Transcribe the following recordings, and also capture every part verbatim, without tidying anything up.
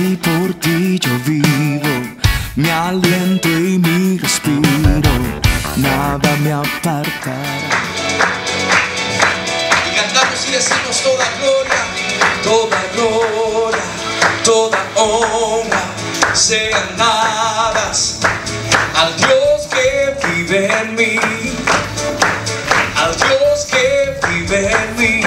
ti, por ti yo vivo, mi aliento y mi respiro, nada me apartará. Y cantamos y decimos toda gloria, toda gloria, toda honra sean dadas al Dios que vive en mí, al Dios que vive en mí.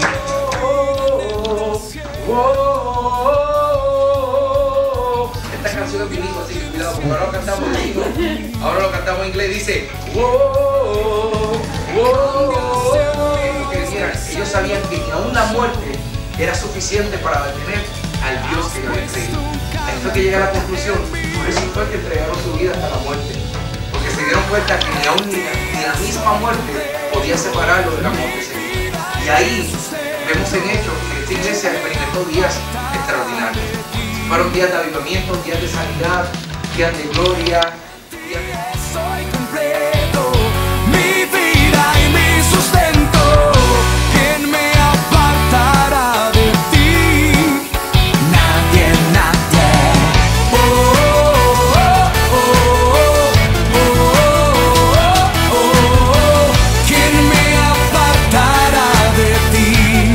Oh, oh, oh, oh. Esta canción es bilingüe, así que cuidado, porque ahora lo cantamos en bilingüe, ahora lo cantamos en inglés, dice oh, oh, oh, oh. Ellos sabían que aún la muerte era suficiente para detener al Dios que yo había creído. Ahí fue que llega a la conclusión, por eso fue que entregaron su vida hasta la muerte, porque se dieron cuenta que ni aún ni la, ni la misma muerte podía separarlo del amor de Señor. Y ahí vemos en Hechos que esta iglesia experimentó días extraordinarios. Fueron días de avivamiento, días de sanidad, días de gloria, días de... Soy completo, mi vida y mi sustento. ¿Quién me apartará de ti? Nadie, nadie. Oh, oh, oh, oh, oh, oh, oh. ¿Quién me apartará de ti?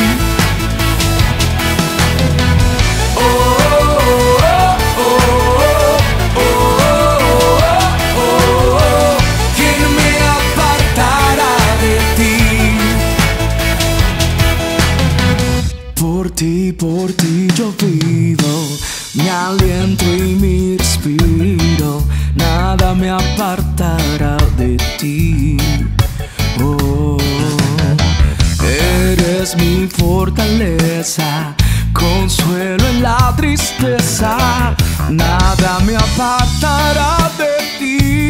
Oh, oh, oh, oh, oh, oh. ¿Quién me apartará de ti? Por ti, por ti yo vivo, mi aliento y mi respiro, nada me apartará de ti. Oh, eres mi fortaleza, consuelo en la tristeza, nada me apartará de ti.